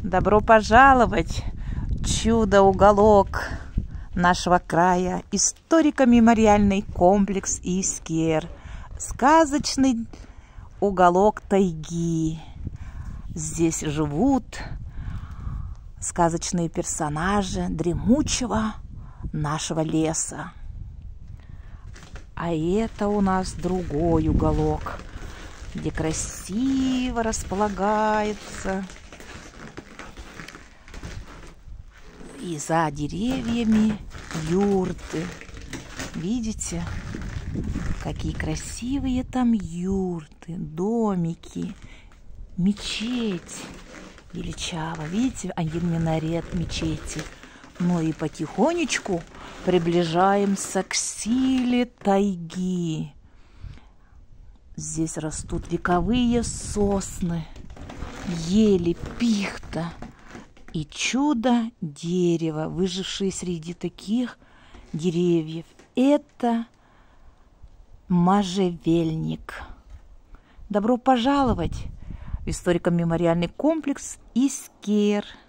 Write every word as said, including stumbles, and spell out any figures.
Добро пожаловать, чудо-уголок нашего края, историко-мемориальный комплекс Искер, сказочный уголок тайги. Здесь живут сказочные персонажи дремучего нашего леса. А это у нас другой уголок, где красиво располагается и за деревьями юрты. Видите, какие красивые там юрты, домики, мечеть величаво. Видите, один минарет мечети. Ну и потихонечку приближаемся к силе тайги. Здесь растут вековые сосны, ели, пихта и чудо-дерево, выжившие среди таких деревьев. Это можжевельник. Добро пожаловать в историко-мемориальный комплекс Искер.